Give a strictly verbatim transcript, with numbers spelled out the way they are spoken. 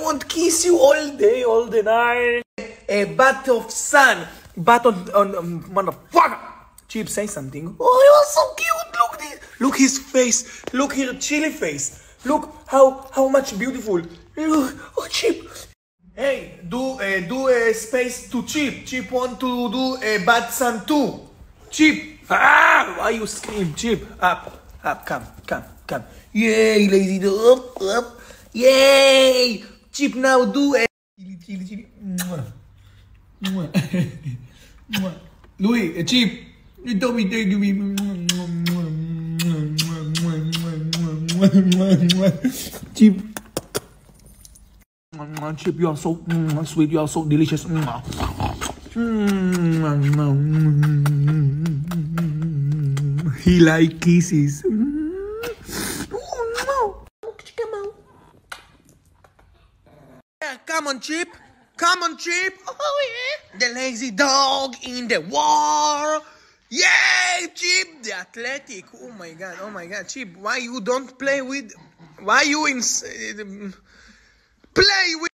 want to kiss you all day, all the night. A bat of sun. Bat on, on um, motherfucker. Chip, say something. Oh, you are so cute. Look this. Look his face. Look here, chili face. Look how how much beautiful. Look, oh, Chip. Hey, do uh, do a uh, space to Chip. Chip want to do a uh, bat sun too. Chip. Ah, why you scream, Chip? Up, up, come, come, come. Yay, lazy dog. Up, up. Yay. Chip now do a chili, chili, chili. Louie, Chip, you told me take me. Chip. Chip, you are so mm, sweet, you are so delicious. Mm. He like kisses. Mm. Oh no! Come on. Yeah, come on, Chip. Come on, Chip. Oh yeah. The lazy dog in the war. Yay, Chip. The athletic. Oh my god. Oh my god, Chip. Why you don't play with? Why you in? Uh, play with?